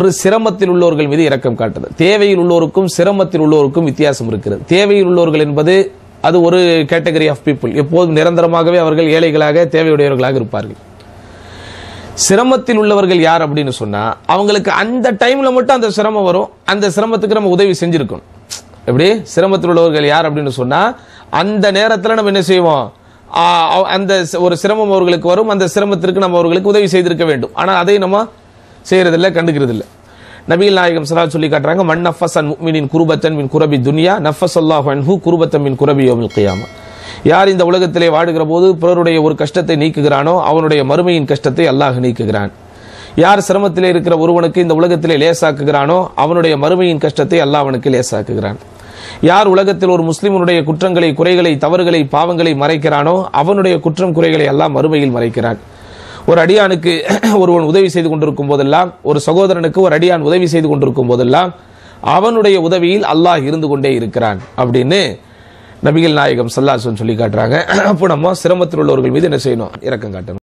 ஒரு சிரமத்தில் உள்ளவர்கள் மீது இரக்கம் காட்டுது. தேவையில் உள்ளோருக்கும் சிரமத்தில் உள்ளோருக்கும் வித்தியாசம் இருக்கிறது. தேவையில் உள்ளவர்கள் என்பது அது ஒரு கேட்டகரி ஆஃப் பீப்புள். எப்போதும் நிரந்தரமாகவே அவர்கள் ஏழைகளாக தேவையுடையவர்களாக இருப்பார்கள். சிரமத்தில் உள்ளவர்கள் யார் அப்படின்னு சொன்னா அவங்களுக்கு அந்த டைம்ல மட்டும் அந்த சிரமம் வரும். அந்த சிரமத்துக்கு நம்ம உதவி செஞ்சிருக்கணும். எப்படி சிரமத்தில் உள்ளவர்கள் யார் அப்படின்னு சொன்னா அந்த நேரத்தில் நம்ம என்ன செய்வோம், அந்த ஒரு சிரமம் அவர்களுக்கு வரும். அந்த சிரமத்திற்கு நம்ம அவர்களுக்கு உதவி செய்திருக்க வேண்டும். ஆனால் அதை நம்ம செய்யறதில்லை, கண்டுக்கிறது இல்லை. நபிகள் நாயகம் ஸல்லல்லாஹு அலைஹி சொல்லி காட்டுறாங்க, மன் நஃபஸன் முஃமினின் குர்பத்தன் மின் குரபி துன்யா நஃபஸல்லாஹு அன்ஹு குர்பத்தன் மின் குரபி யௌமில் கியாமா. யார் இந்த உலகத்திலே வாடுகிற போது பிறருடைய ஒரு கஷ்டத்தை நீக்குகிறானோ அவனுடைய மறுமையின் கஷ்டத்தை அல்லாஹ் நீக்குகிறான். யார் சிரமத்திலே இருக்கிற ஒருவனுக்கு இந்த உலகத்திலே லேசாக்குகிறானோ அவனுடைய மறுமையின் கஷ்டத்தை அல்லாஹ் அவனுக்கு லேசாக்குகிறான். யார் உலகத்தில் ஒரு முஸ்லிமுடைய குற்றங்களை, குறைகளை, தவறுகளை, பாவங்களை மறைக்கிறானோ அவனுடைய குற்றம் குறைகளை அல்லாஹ் மறுமையில் மறைக்கிறான். ஒரு அடியானுக்கு ஒருவன் உதவி செய்து கொண்டிருக்கும் போதெல்லாம், ஒரு சகோதரனுக்கு ஒரு அடியான் உதவி செய்து கொண்டிருக்கும் போதெல்லாம் அவனுடைய உதவியில் அல்லாஹ் இருந்து கொண்டே இருக்கிறான் அப்படின்னு நபிகள் நாயகம் ஸல்லல்லாஹு அலைஹி வஸல்லம் சொல்லி காட்டுறாங்க. அப்போ நம்ம சிரமத்தில் உள்ளவர்கள் மீது என்ன செய்யணும், இரக்கம் காட்டணும்.